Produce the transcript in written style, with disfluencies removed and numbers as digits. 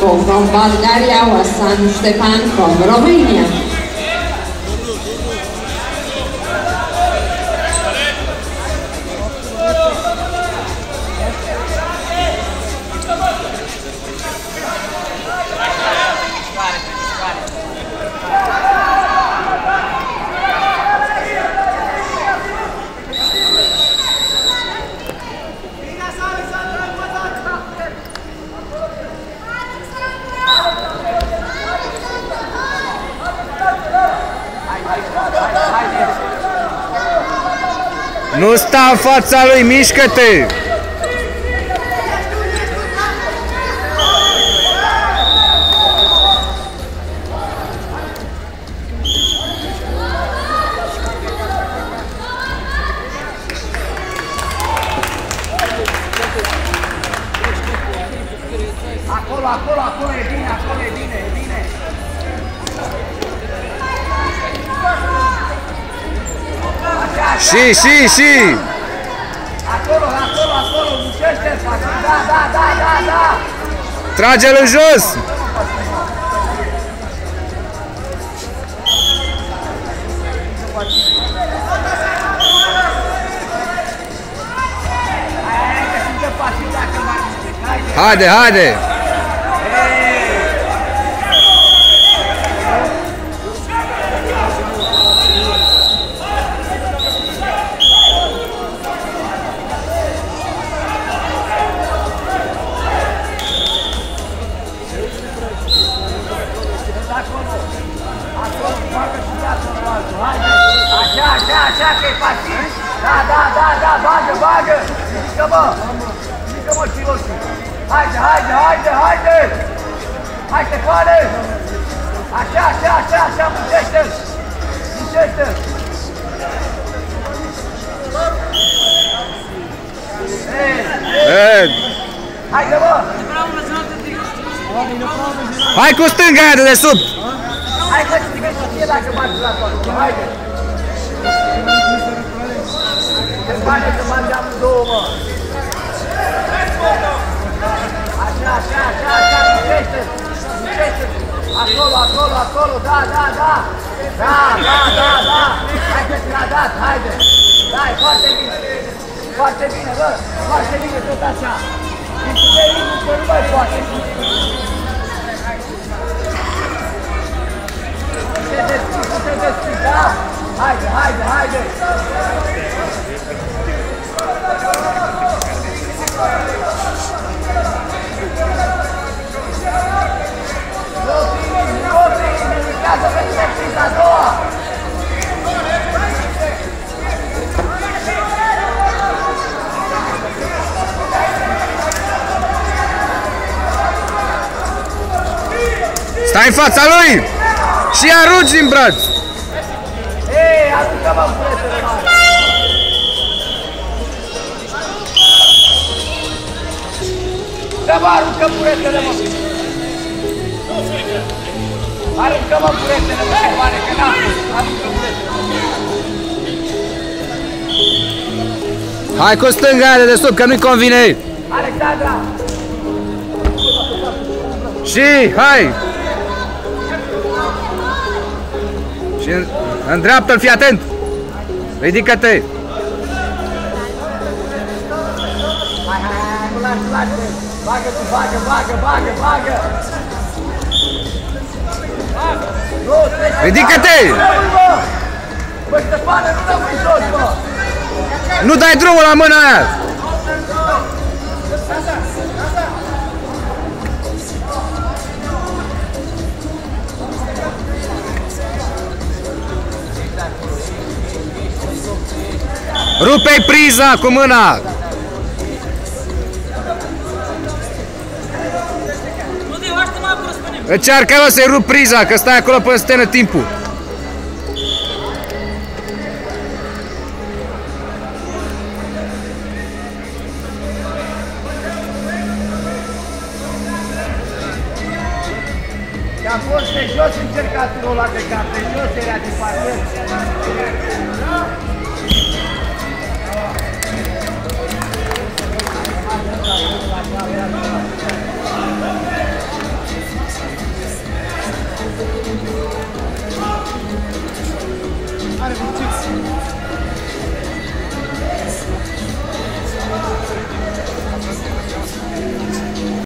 Marco from Bulgaria, Wasan Stepan from Romania. Nu sta în fața lui, mișcă-te! Acolo, e bine, e bine. Și! Acolo, mucește, da! Trage-l în jos! Haide! Așa că e facil. Da, bagă. Ridică-mă, pilotul. Haide. Hai, Ștefane. Așa, muncește-l. Haide, mă. Hai cu stânga aia de desubt! Hai că știe dacă bagi la toată. Haide. Ștefane, să bagi amândouă, mă. Așa, muncește-l. Acolo, da. Hai că ți-l-a dat, haide. Da, e foarte bine, bă. Foarte bine, tot așa. Ești de ritmul că nu mai poate. Se deschid, da? Haide. Lucrează pentru repriza a doua. Stai în fața lui! Și arunci din braț! Ei, aruncă-mă, prietene mare! Să-mă aruncă, prietene, mă! Aruncă-mă, prietene, mă, Ștefane, că n-am fost! Aruncă, prietene! Hai cu stânga aia de desubt, că nu-i convine! Alexandra! Și, hai! Și în dreapta-l, fii atent! Ridică-te! Hai, nu lași! Bagă! Ridică-te! Bă, Ștefane, nu rămâi jos, bă! Nu dai drumul la mâna aia! Rupe-i priza cu mâna! Încearcă-l să-i rup priza, că stai acolo până să termină timpul. Am fost de jos încercatul ăla de cap, de jos era din parter.